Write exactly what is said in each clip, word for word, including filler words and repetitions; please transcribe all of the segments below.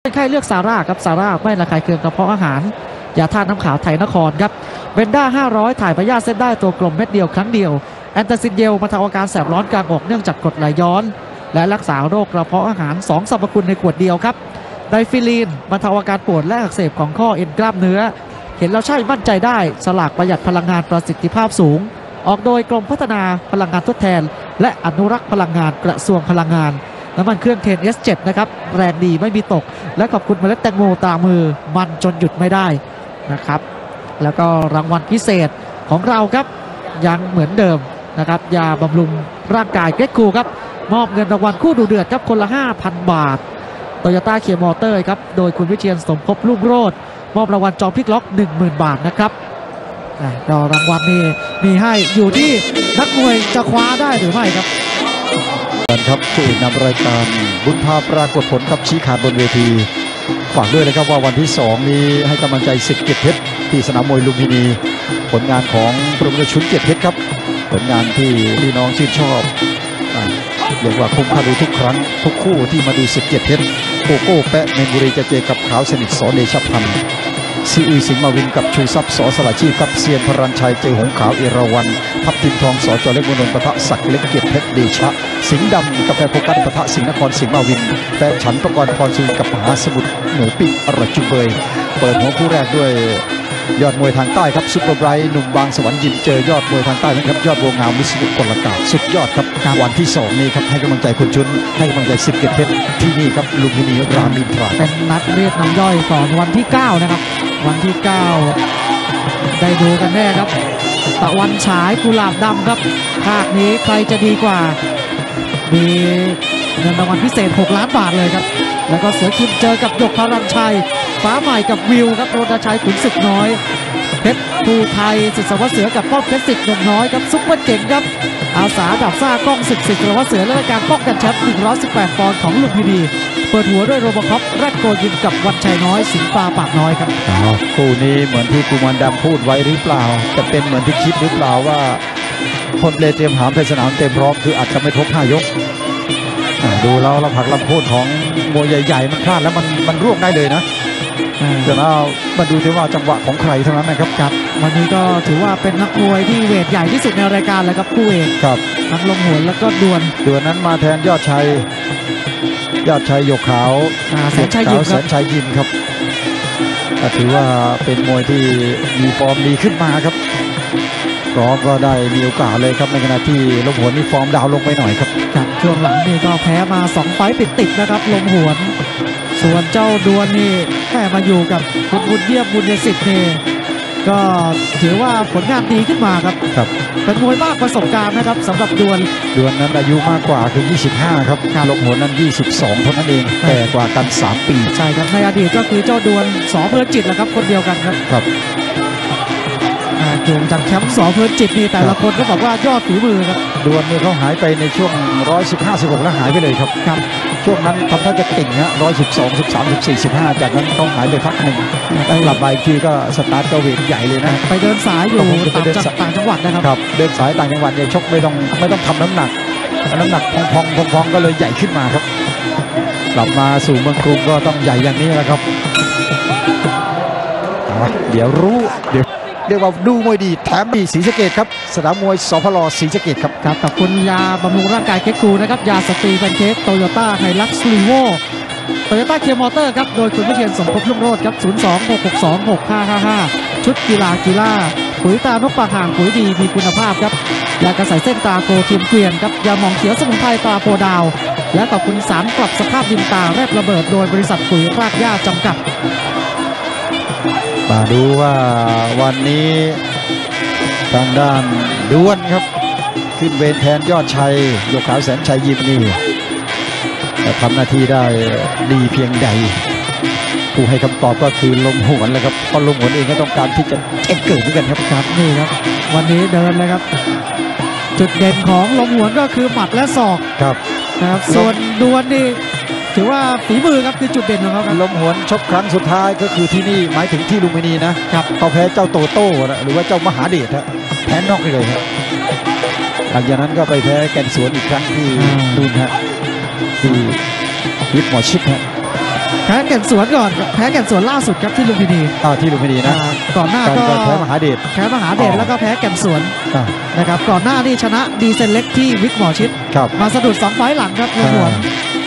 ไข้เลือกซาร่าครับซาร่าไม่ระคายเคืองกระเพาะอาหารยาธาตุน้ำขาวไทยนครครับเบนด้าห้าร้อยถ่ายพยาธิเส้นได้ตัวกลมเม็ดเดียวครั้งเดียวแอนตาซินเยลบรรเทาอาการแสบร้อนกลางอกเนื่องจากกรดไหลย้อนและรักษาโรคกระเพาะอาหารสองสรรพคุณในขวดเดียวครับไดฟิลีนบรรเทาอาการปวดและอักเสบของข้อเอ็นกล้ามเนื้อเห็นแล้วใช่มั่นใจได้สลากประหยัดพลังงานประสิทธิภาพสูงออกโดยกรมพัฒนาพลังงานทดแทนและอนุรักษ์พลังงานกระทรวงพลังงานน้ำมันเครื่องเทน เอส เจ็ด นะครับแรงดีไม่มีตกและขอบคุณเมล็ดแตงโมตามือมันจนหยุดไม่ได้นะครับแล้วก็รางวัลพิเศษของเราครับยังเหมือนเดิมนะครับยาบำรุงร่างกายเกรดคูครับมอบเงินรางวัลคู่ดูเดือดครับคนละ ห้าพัน บาทโตโยต้าเคียร์มอเตอร์ครับโดยคุณวิเชียรสมภพลุ่งโรจน์มอบรางวัลจอมพลิกล็อก หนึ่งหมื่น บาทนะครับก็รางวัลนี้มีให้อยู่ที่นักมวยจะคว้าได้หรือไม่ครับครับคู่เอกนำรายการบุญพาปรากฏผลครับชี้ขาดบนเวทีฝากด้วยนะครับว่าวันที่สองนี้ให้กำลังใจสิทธิ์เกียรติเพชรที่สนามมวยลุมพินีผลงานของโปรโมเตอร์ชุนเกียรติเพชรครับผลงานที่พี่น้องชื่นชอบเรียกว่าคุ้มค่าดูทุกครั้งทุกคู่ที่มาดูสิทธิ์เกียรติเพชรโกโก้แปะเมนบุรีจะเจอกับขาวสนิทสอเดชพันธ์ซีอุยสิงห์มาวินกับชูซับสอสละชีพกับเซียนพรัญชัยเจอหงขาวเอราวันทับทิมทองสอจอเล็กมนนปะทะศักดิ์เล็กเกียรติเพชรเดชะสิงห์ดำกาแฟโฟกัสปะทะสิงห์นครสิงห์มาวินแฟนฉันประกรณ์พรสุรินกับมหาสมุทรหนูปิงอรจุเบยเปิดหัวคู่แรกด้วยยอดมวยทางใต้ครับซุปเปอร์ไบรท์หนุ่มบางสวรรค์ยิมเจอยอดมวยทางใต้นะครับยอดวงงามวิศนุกลกาสุดยอดครับวันที่สองนี้ครับให้กำลังใจคุณชุนให้กำลังใจสิทธิ์เกียรติเพชรที่นี่ครับลุมพินีรามินทราเป็นนัดเรียกน้ำย่อยก่อนวันที่เก้านะครับวันที่เก้าได้ดูกันแน่ครับตะวันฉายกุหลาบดำครับภาคนี้ใครจะดีกว่ามีเงินรางวัลพิเศษหกล้านบาทเลยครับแล้วก็เสือคิมเจอกับหยกพรัญชัยฟ้าใหม่กับวิวครับโรดชัยขุนศึกน้อยเพชรภูไทยสิทธิ์สวัสดิ์เสือกับป้อมเพชรสิทธิ์หนุ่มน้อยครับซุปเปอร์เจ๋งครับอาสาดับซ่ากล้องศึกสิทธิ์สวัสดิ์เสือและการป้องกันแชมป์หนึ่งร้อยสิบแปดปอนด์ของลุมพินีเปิดหัวด้วยโรบอคอปแรดโกยิมกับวันชัยน้อยสิงห์ปลาปากน้อยครับคู่นี้เหมือนที่กุมารดำพูดไว้หรือเปล่าจะเป็นเหมือนที่คิดหรือเปล่าว่าพลเรือเตรียมหามในสนามเต็มพร้อมคืออาจจะไม่ครบห้ายกดูแล้วเราผักลำโพดของมวยใหญ่ๆมันพลาดแล้วมันมันร่วงได้เลยนะเดี๋ยวเรามาดูที่ว่าจังหวะของใครเท่านั้นนะครับครับวันนี้ก็ถือว่าเป็นนักมวยที่เวทใหญ่ที่สุดในรายการเลยครับคู่เอกครับทั้งลมหวนแล้วก็ดวลดวลนั้นมาแทนยอดชัยยอดชัยหยกขาวแสนชัยยิมแสนชัยยิมครับถือว่าเป็นมวยที่มีฟอร์มดีขึ้นมาครับร้องก็ได้มีโอกาสเลยครับในขณะที่ลมหวนนี่ฟอร์มดาวลงไปหน่อยครับครับช่วงหลังนี่ก็แพ้มาสองไฟต์ติดๆนะครับลมหวนส่วนเจ้าดวลนี่แค่มาอยู่กับคุณบุญเยี่ยมบุญยศิษฐ์นี่ก็ถือว่าผลงานดีขึ้นมาครับครับเป็นมวยมากประสบการณ์นะครับสำหรับดวลดวลนั้นอายุมากกว่าคือยี่สิบห้าครับลมหวนนั้นยี่สิบสองเท่านั้นเองแก่กว่ากันสามปีใช่ครับในอดีตก็คือเจ้าดวลสอเพลินจิตแหละครับคนเดียวกันครับครับจูงจากแชมป์สอเพลินจิตนี่แต่ละคนก็บอกว่ายอดฝีมือครับดวลนี่เขาหายไปในช่วงหนึ่งร้อยสิบห้า สิบหกแล้วหายไปเลยครับครับช่วงนั้นทำท่าจะติ่งนะหนึ่งร้อยสิบสอง สิบสาม สิบสี่ สิบห้าจากนั้นต้องหายไปพักหนึ่งกลับมาอีกทีก็สตาร์ทก็เวทใหญ่เลยนะไปเดินสายอยู่ต่างจังต่างจังหวัดนะครับครับเดินสายต่างจังหวัดเนี่ยชกไม่ต้องไม่ต้องทำน้ำหนักน้ำหนักพองๆพองๆก็เลยใหญ่ขึ้นมาครับกลับมาสู่เมืองกรุงก็ต้องใหญ่อย่างนี้แหละครับเดี๋ยวรู้เดี๋ยวเรียกว่าดูมวยดีแถมดีศรีสะเกษครับสนามมวยสพลศรีสะเกษครับครับกับคุณยาบำรุงร่างกายเค้กคูนะครับยาสตรีแพนเค้กโตโยต้าไฮลักซ์ลีโวโตโยต้าเคียร์มอเตอร์ครับโดยคุณวิเชียรสมภพลุ่งโรจน์ครับศูนย์ สอง หก หก สอง หก ห้า ห้า ห้าชุดกีฬากีฬาปุ๋ยตานกปลาห่างปุ๋ยดีมีคุณภาพครับยากระใสเส้นตาโกทีมเกวียนครับยาหมองเขียวสมุนไพรตาโพดาวและขอบคุณสารปรับสภาพดินตาแรบระเบิดโดยบริษัทปุ๋ยรากหญ้าจำกัดมาดูว่าวันนี้ทางด้านด้วนครับขึ้นเวรแทนยอดชัยยกขาวแสนชัยยิมนี่แต่ทำหน้าที่ได้ดีเพียงใดผู้ให้คำตอบก็คือลมหวนแล้วครับเพราะลมหวนเองก็ต้องการที่จะแจ้งเกิดเหมือนกันครับครับนี่ครับวันนี้เดินเลยครับจุดเด่นของลมหวนก็คือหมัดและศอกครับนะครับส่วนดวลนี่ถือว่าฝีมือครับคือจุดเด่นของเขาครับลมหวนชกครั้งสุดท้ายก็คือที่นี่หมายถึงที่ลุมพินีนะครับเขาแพ้เจ้าโตโต้หรือว่าเจ้ามหาเดชฮะแพ้นอกเลยครับหลังจากนั้นก็ไปแพ้แก่นสวนอีกครั้งที่ดูนฮะที่วิทย์หมอชิดฮะแพ้แก่นสวนก่อนแพ้แก่นสวนล่าสุดครับที่ลุมพินีอ่าที่ลุมพินีนะอ่าก่อนหน้าการก็แพ้มหาเดชแพ้มหาเดชอ๋อแล้วก็แพ้แก่นสวนอ่านะครับก่อนหน้านี่ชนะดีเซนเล็กที่วิกหมอชิดครับมาสะดุดสองไฟล์หลังครับลงหัว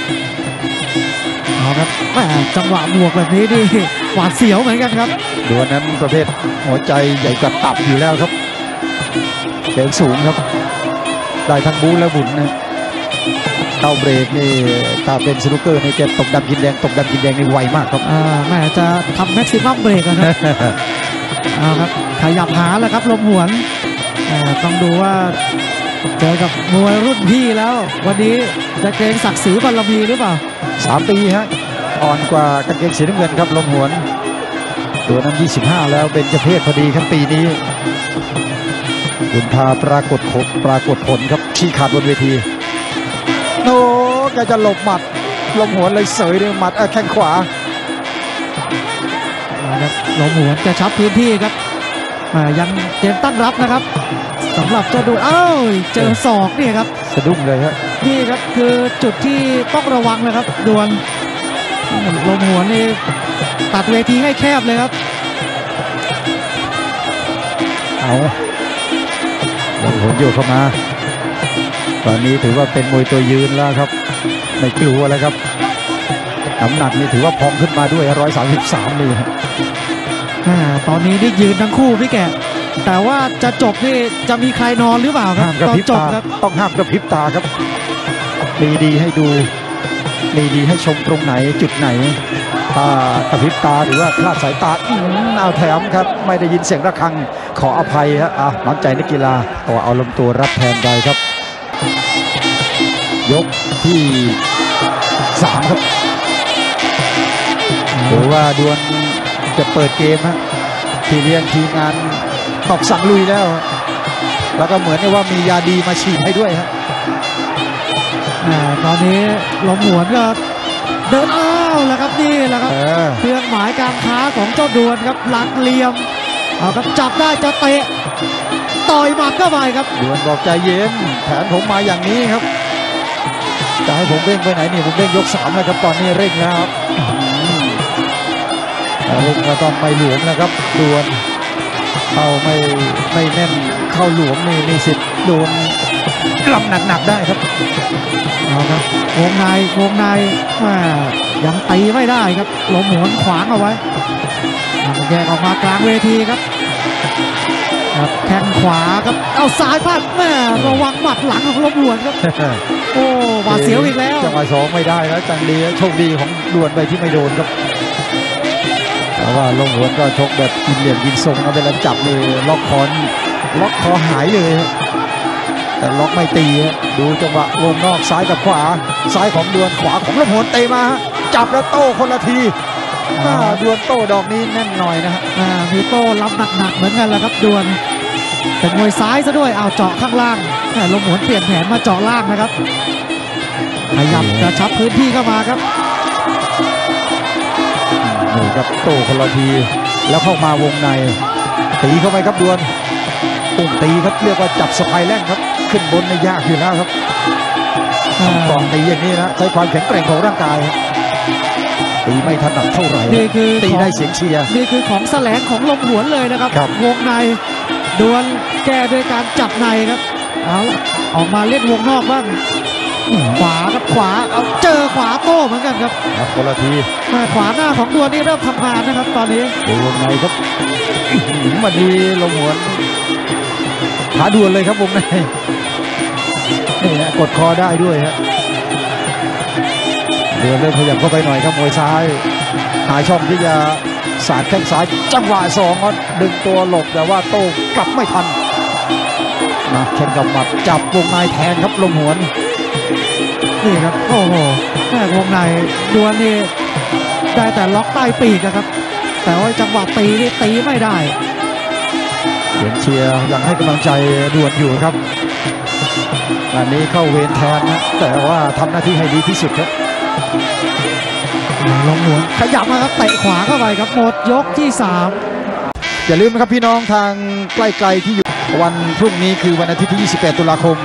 เอาครับแหม่จังหวะบวกแบบนี้นี่หวาดเสียวเหมือนกันครับดวลนั้นประเภทหัวใจใหญ่กว่าตับอยู่แล้วครับเสียงสูงครับได้ทั้งบู๊และบุญนะเข้าเบรกนี่ถ้าเป็นสนุกเกอร์นี่แกตกดำกินแดงตกดำกินแดงนี่ไวมากครับอ่าแม่จะทำแม็กซิมัมเบรกอะครับ เอาครับขยับหาแล้วครับลมหวนอ่าต้องดูว่าเจอกับมวยรุ่นพี่แล้ว วันนี้จะเกรงศักดิ์ศรีบารมีหรือเปล่าสามปีฮะอ่อนกว่ากางเกงสีน้ำเงินครับลมหวนตัวนั้นยี่สิบห้าแล้วเป็นเจเพศพอดีครับปีนี้บุญพาปรากฏผลปรากฏผลครับชี้ขาดบนเวทีโน้แกจะหลบหมัดลมหวนเลยเสยด้วยหมัดเอ่อแข้งขวาเอาครับลมหวนจะชับพื้นที่ครับอ่ายังเตรียมตั้งรับนะครับสำหรับเจ้าดูอ้าวเจอศอกนี่ครับสะดุ้งเลยฮะนี่ครับคือจุดที่ต้องระวังนะครับดวลลมหวนนี่ตัดเวทีให้แคบเลยครับเอาลมหวนโยกเข้ามาตอนนี้ถือว่าเป็นมวยตัวยืนแล้วครับไม่กลัวแล้วครับน้ำหนักนี่ถือว่าพองขึ้นมาด้วยร้อยสามสิบสามนี่อ่าตอนนี้นี่ยืนทั้งคู่พี่แกะแต่ว่าจะจบนี่จะมีใครนอนหรือเปล่าครัห้าบมกระตอพนริบจบตาครับต้องห้ามกระพริบตาครับมีดีให้ดูมีดีให้ชมตรงไหนจุดไหนตากระพริบตาหรือว่าคลาดสายตาอื้อหือเอาแถมครับไม่ได้ยินเสียงระฆังขออภัยฮะอ่ะน้ำใจนักกีฬาก็เอาลำตัวรับแทนไปครับยกที่สามครับหรือว่าดวลจะเปิดเกมฮะทีเรียนทีมงานตอบสั่งลุยแล้วฮะแล้วก็เหมือนกับว่ามียาดีมาฉีดให้ด้วยฮะอ่าตอนนี้ลมหวนก็เดินอ้าวแล้วครับนี่แหละครับเออเครื่องหมายการค้าของเจ้าดวนครับหลักเหลี่ยมเอาครับจับได้จะเตะต่อยหมัดเข้าไปครับดวนบอกใจเย็นแผนผมมาอย่างนี้ครับจะให้ผมเร่งไปไหนนี่ผมเร่งยกสามแล้วครับตอนนี้เร่งแล้วครับอืมแต่เร่งก็ต้องไม่หลวมนะครับดวนเข้าไม่ไม่แน่นเข้าหลวมนี่มีสิทธิ์โดนลำหนักๆได้ครับเอาครับวงในวงในแม่ยังตีไม่ได้ครับลมหวนขวางเอาไว้อ่าแยกออกมากลางเวทีครับครับแข้งขวาครับเอาซ้ายพลาดแม่ระวังหมัดหลังของลมหวนครับ โอ้หวาดเสียวอีกแล้วจังหวะสองไม่ได้แล้วจังดีโชคดีของดวนไปที่ไม่โดนครับแต่ว่าลงหัวนก็ชกแบบกินเหลี่ยมกินทรงเอาเวลาจับเลยล็อกคอนล็อกคอหายเลยฮะแต่ล็อกไม่ตีฮะดูจังหวะวงนอกซ้ายกับขวาซ้ายของดวนขวาของลงหัวนเตะมาฮะจับแล้วโต้คนละทีอ่าดวนโต้ดอกนี้แน่นหน่อยนะฮะอ่ามีโต้รับหนักๆเหมือนกันแหละครับดวนเป็นมวยซ้ายซะด้วยเอาเจาะข้างล่างแหม่ลมหวนเปลี่ยนแผนมาเจาะล่างนะครับขยับกระชับพื้นที่เข้ามาครับนี่ครับโต้คนละทีแล้วเข้ามาวงในตีเข้าไปครับดวนปุ่งตีครับเรียกว่าจับสไปแรงครับขึ้นบนในยากอยู่แล้วครับกองตีอย่างนี้นะใช้ความแข็งแกร่งของร่างกายครับตีไม่ถนัดเท่าไหร่นี่คือตีของได้เสียงเชียร์นี่คือของแสลงของลมหวนเลยนะครับครับวงในดวลแก้ด้วยการจับในครับเอาออกมาเล่นวงนอกบ้างขวาครับขวาเอาเจอขวาโต้เหมือนกันครับครับคนละทีแม่ขวาหน้าของดวลนี่เริ่มทำงานนะครับ ตอนนี้ดูวงในครับอื้อหือวันนี้ลงหัวนหาดวนเลยครับวงในนี่ฮะกดคอได้ด้วยฮะเดือนเริ่มขยับเข้าไปหน่อยครับมวยซ้ายหาช่องที่จะสาดแข้งซ้ายจังหวะสองก็ดึงตัวหลบแต่ว่าโต้กลับไม่ทันนะแข่งกับหมัดจับวงในแทนครับลมหวนนี่ครับโอ้โหแม่วงในดวลนี่ได้แต่ล็อกใต้ปีกอะครับ แต่ว่าจังหวะตีนี่ตีไม่ได้เสียงเชียร์ยังให้กำลังใจด่วนอยู่ครับอันนี้เข้าเวรแทนนะแต่ว่าทำหน้าที่ให้ดีที่สุดครับลงหัวขยับมาครับเตะขวาเข้าไปครับหมดยกที่สามอย่าลืมนะครับพี่น้องทางใกล้ๆที่อยู่วันพรุ่งนี้คือวันอาทิตย์ที่ยี่สิบแปดตุลาคม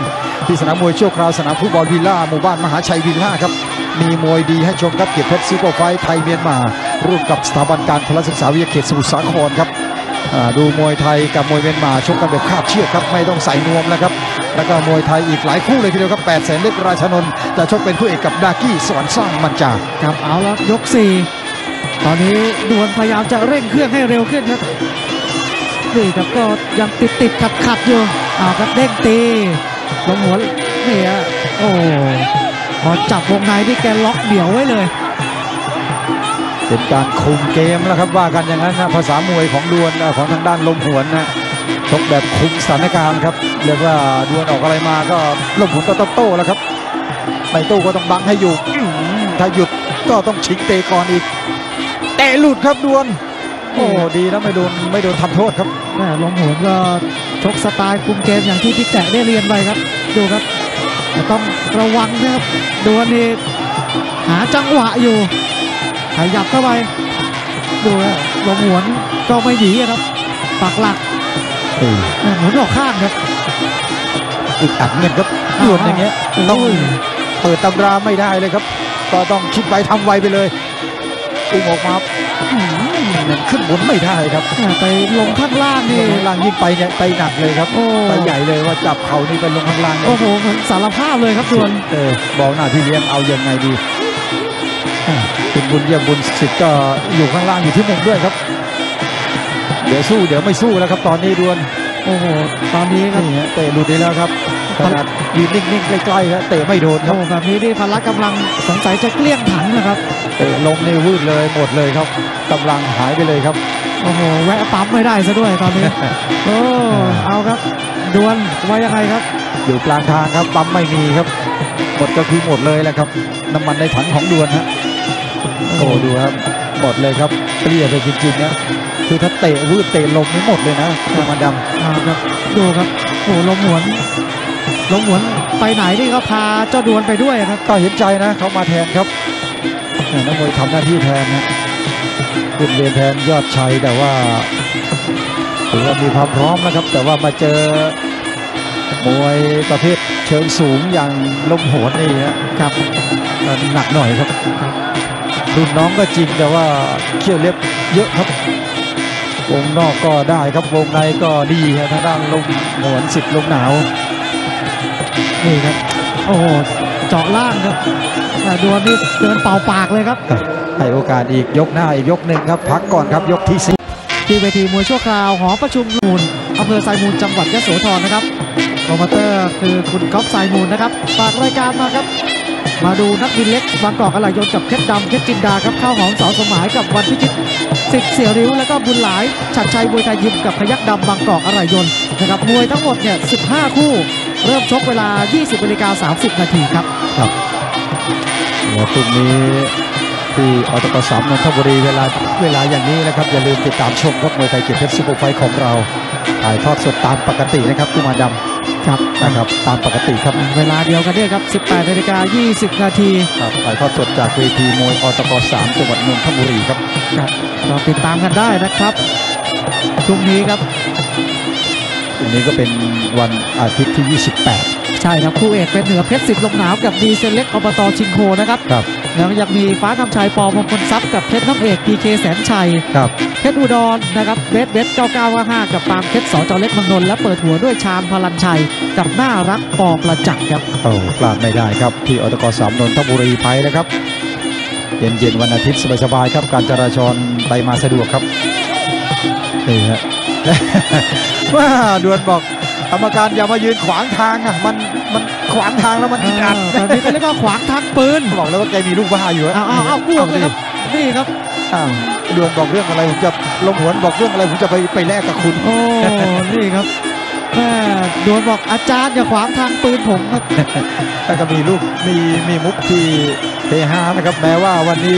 ที่สนามมวยชั่วคราวสนามฟุตบอลวิลล่าหมู่บ้านมหาชัยวิลล่าครับมีมวยดีให้ชมครับเกียรติเพชรซูเปอร์ไฟท์ไทยเมียนมาร่วมกับสถาบันการพลศึกษาวิทยาเขตสมุทรสาครครับดูมวยไทยกับมวยเมียนมาชกกันแบบคาบเชือกครับไม่ต้องใส่นวมแล้วครับแล้วก็มวยไทยอีกหลายคู่เลยทีเดียวครับแปดแสนเล็กราชนนท์จะชกเป็นคู่เอกกับดากี้สวรรค์สร้างมันจาครับเอาแล้วยกสี่ตอนนี้ดวลพยายามจะเร่งเครื่องให้เร็วขึ้นครับนี่ครับก็ยังติดติดขัดขัดอยู่อ้าวครับเด้งตีลงหัวนี่ฮะโอ้พอจับวงในที่แกล็อกเดี่ยวไว้เลยเป็นการคุมเกมแล้วครับว่ากันอย่างนั้นนะภาษามวยของดวลของทางด้านลมหวนนะชกแบบคุมสถานการณ์ครับเรียกว่าดวลออกอะไรมาก็ลมหวนก็ต้องโต้แล้วครับไม่โต้ก็ต้องบังให้อยู่ถ้าหยุดก็ต้องชิงเตะก่อนอีกเตะหลุดครับดวลโอ้ดีแล้วไม่โดนไม่โดนทำโทษครับแม่ลมหวนก็ชกสไตล์คุมเกมอย่างที่พี่แกะได้เรียนไปครับดูครับต้องระวังนะครับดวลนี่หาจังหวะอยู่ขยับเข้าไปดูนะลมหวนก็ไม่หนีครับปักหลักหมุนออกข้างครับอึดอัดเงินครับดวลอย่างเงี้ยต้องเปิดตำราไม่ได้เลยครับก็ต้องคิดไวทำไวไปเลยอุ้งออกมาขึ้นบนไม่ได้ครับไปลงข้างล่างนี่ข้างล่างยิ่งไปเนี่ยไปหนักเลยครับไปใหญ่เลยว่าจับเขานี่ไปลงข้างล่างโอ้โหมันสารภาพเลยครับดวลเออบอกหน้าที่เลี้ยงเอายังไงดีเป็นบุญเยี่ยมบุญสิทธิ์ก็อยู่ข้างล่างอยู่ที่มุมด้วยครับเดี๋ยวสู้เดี๋ยวไม่สู้แล้วครับตอนนี้ดวลโอ้โหตอนนี้ครับเตะหลุดได้แล้วครับขนาดยืนนิ่งๆใกล้ๆครับเตะไม่โดนครับโอ้แบบนี้นี่พละกำลังสงสัยจะเกลี้ยงถังนะครับเตะลงในวืดเลยหมดเลยครับกำลังหายไปเลยครับโอ้โหแวะปั๊มไม่ได้ซะด้วยตอนนี้โอ้เอาครับดวลว่ายังไงครับอยู่กลางทางครับปั๊มไม่มีครับหมดก็คือหมดเลยแหละครับน้ำมันในถังของดวลฮะโอ้ดูครับหมดเลยครับเปรี้ยไปจริงๆนะคือถ้าเตะวืดเตะลมนี่หมดเลยนะน้ำมันดำอ่าครับดูครับโอ้ลมหวนลมหวนไปไหนนี่เขาพาเจ้าดวลไปด้วยครับก็เห็นใจนะเขามาแทนครับนักมวยทำหน้าที่แทนนะขึ้นเวรแทนยอดชัยแต่ว่าถือว่ามีความพร้อมนะครับแต่ว่ามาเจอมวยประเภทเชิงสูงอย่างลมหวนนี่ครับหนักหน่อยครับรุ่นน้องก็จริงแต่ว่าเขี้ยวเล็บเยอะครับวงนอกก็ได้ครับวงในก็ดีครับทางด้านลมหวนสิบลมหนาวนี่ครับโอ้โหเจาะล่างครับดวลนี่เดินเป่าปากเลยครับให้โอกาสอีกยกหน้าอีกยกหนึ่งครับพักก่อนครับยกที่สี่ที่เวทีมวยชั่วคราวหอประชุมมูลอำเภอไซมูลจังหวัดยโสธรนะครับโปรโมเตอร์คือคุณก๊อฟไซมูลนะครับฝากรายการมาครับมาดูนักบินเล็กบางกอกอะไหล่ยนต์กับเพชรดำเพชรจินดาครับข้าวหอมสอสมหมายกับวันพิจิตรสิทธิ์เสี่ยวริ้วแล้วก็บุญหลายฉัตรชัยมวยไทยยิมกับพยัคฆ์ดำบางกอกอะไหล่ยนต์นะครับมวยทั้งหมดเนี่ยสิบห้าคู่เริ่มชกเวลา ยี่สิบนาฬิกาสามสิบนาทีครับครับแล้วพรุ่งนี้ที่อตกสามนนทบุรีเวลาเวลาอย่างนี้นะครับอย่าลืมติดตามชมครับมวยไทยเกียรติเพชรซุปเปอร์ไฟท์ของเราถ่ายทอดสดตามปกตินะครับกุมารดำครับนะครับตามปกติครับเวลาเดียวกันเนี่ยครับสิบแปดนาฬิกายี่สิบนาทีครับถ่ายทอดสดจากเวทีมวยอตกสามจังหวัดนนทบุรีครับครับเราติดตามกันได้นะครับพรุ่งนี้ครับพรุ่งนี้ก็เป็นวันอาทิตย์ที่ยี่สิบแปดใช่ครับคู่เอกเป็นเหนือเพชรสิบลมหนาวกับดีเซนเล็กอบตชิงโคนะครับครับแล้วยังมีฟ้าคำชัยปอมงคลทรัพย์กับเพชรน้องเอกพีเคแสนชัยครับเพชรอุดรนะครับเวสเวสเก้าเก้าห้ากับปางเพชรสจเล็กเมืองนนท์และเปิดหัวด้วยชาญพลันชัยกับน่ารักปอประจักษ์ครับโอ้พลาดไม่ได้ครับที่อตกสามนนทบุรีไปนะครับเย็นๆวันอาทิตย์สบายๆครับการจราจรไปมาสะดวกครับนี่ฮะว่าดวลบอกกรรมการอย่ามายืนขวางทางอ่ะมันมันขวางทางแล้วมันอึดอัดแบบนี้ก็เรียกว่าขวางทางปืนบอกแล้วว่าแกมีลูกบ้าอยู่อ้าวอ้าวบวกเลยครับนี่ครับดวลบอกเรื่องอะไรผมจะลงหวนบอกเรื่องอะไรผมจะไปไปแลกกับคุณโอ้นี่ครับแม่ดวลบอกอาจารย์อย่าขวางทางปืนผมครับแต่ก็มีลูกมีมีมุกที่เฮฮานะครับแม้ว่าวันนี้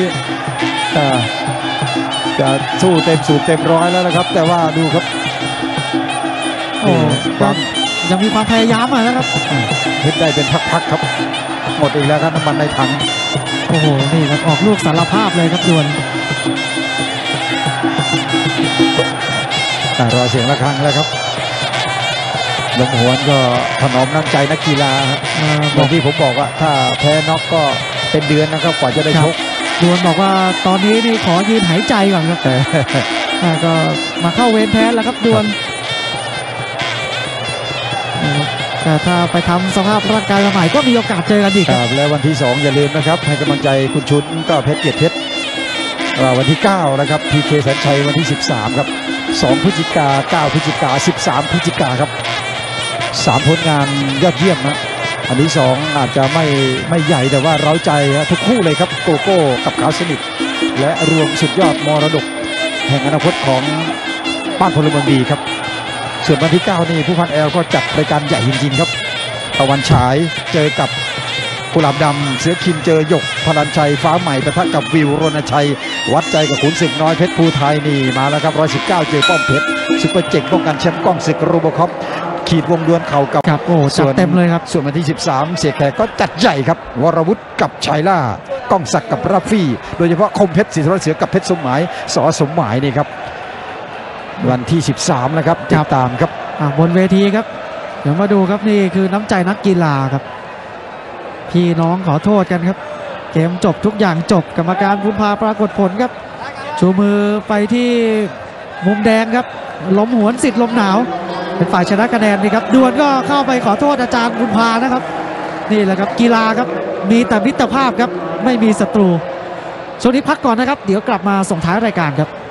จะสู้เต็มสูบเต็มร้อยแล้วนะครับแต่ว่าดูครับโอ้ความยังมีความพยายามมาแล้วครับเพชรได้เป็นพักๆครับหมดอีกแล้วครับน้ำมันในถังโอ้โหนี่ครับออกลูกสารภาพเลยครับดวลรอเสียงระฆังแล้วครับลมหวนก็ถนอมน้ำใจนักกีฬาครับเอ่อเหบมืออก นที่ผมบอกว่าถ้าแพ้น็อกก็เป็นเดือนนะครับกว่าจะได้ครัชบกดวนบอกว่าตอนนี้นี่ขอยืนหายใจก่อนครับ อ่าก็มาเข้าเวรแพ้แล้วครับดวนนะครับแต่ถ้าไปทำสภาพร่างกายมาใหม่ก็มีโอกาสเจอกันอีกคครับรับและวันที่สองอย่าลืมนะครับให้กำลังใจคุณชุนก็เพชรเกียรติเพชรอ่าวันที่เก้านะครับพีเคแสนชัยวันที่สิบสามครับสองพฤศจิกาเก้าพฤศจิกาสิบสามพฤศจิกาครับสามผลงานยอดเยี่ยมนะอันที่สองอาจจะไม่ไม่ใหญ่แต่ว่าเร้าใจนะทุกคู่เลยครับโกโก้กับขาวสนิทและรวมสุดยอดมรดกแห่งอนาคตของบ้านพลเมืองดีครับส่วนวันที่เก้านี่ผู้พันแอลก็จัดรายการใหญ่จริงๆครับตะวันฉายเจอกับกุหลาบดำเสือคิมเจอหยกพลันชัยฟ้าใหม่ปะทะกับวิวรณชัยวัดใจกับขุนศึกน้อยเพชรภูไทยนี่มาแล้วครับหนึ่งร้อยสิบเก้าเจอป้อมเพชรซุปเปอร์เจ็กป้องกันแชมป์กล้องศึกโรโบคอปขีดวงดวลเข่ากับครับโอ้จัดเต็มเลยครับส่วนวันที่ สิบสาม เสียแขกก็จัดใหญ่ครับวรวุฒิกับชัยล่าก้องศักดิ์กับราฟฟี่ โดยเฉพาะคมเพชรศรีสวรรณเสือกับเพชรสมหมายสอสมหมายนี่ครับวันที่ สิบสาม นะครับติดตามครับอ่ะบนเวทีครับ เดี๋ยวมาดูครับนี่คือน้ำใจนักกีฬาครับ พี่น้องขอโทษกันครับ เกมจบทุกอย่างจบกรรมการบุญพาปรากฏผลครับ ชูมือไปที่มุมแดงครับลมหวนสิทธิ์ลมหนาว เป็นฝ่ายชนะคะแนนนี่ครับดวนก็เข้าไปขอโทษอาจารย์บุญพานะครับ นี่แหละครับกีฬาครับมีแต่มิตรภาพครับไม่มีศัตรูช่วงนี้พักก่อนนะครับ เดี๋ยวกลับมาส่งท้ายรายการครับ